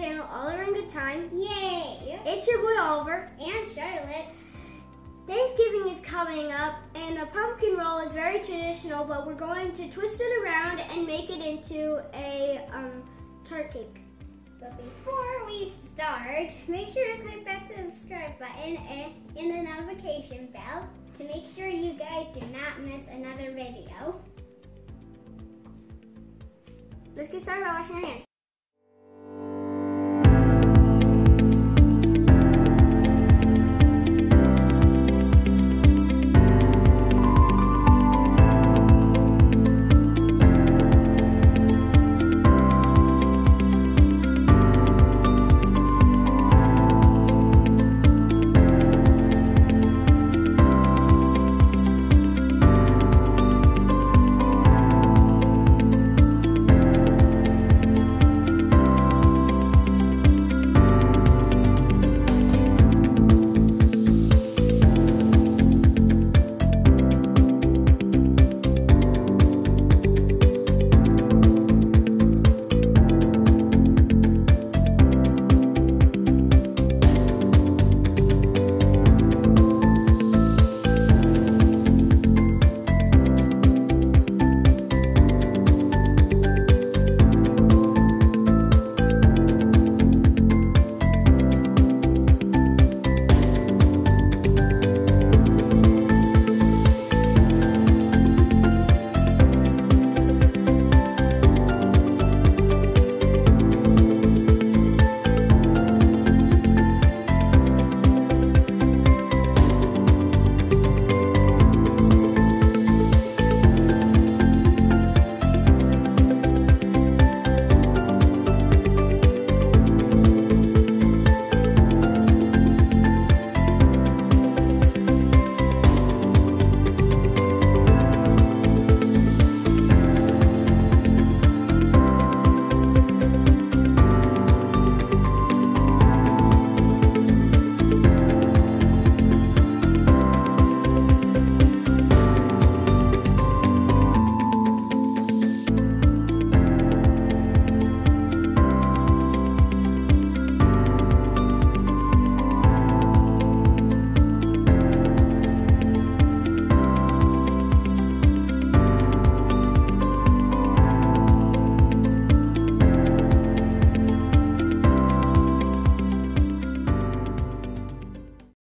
channel, All Around Good Time. Yay! It's your boy Oliver. And Charlotte. Thanksgiving is coming up, and the pumpkin roll is very traditional, but we're going to twist it around and make it into a tart cake. But before we start, make sure to click that subscribe button and the notification bell to make sure you guys do not miss another video. Let's get started by washing our hands.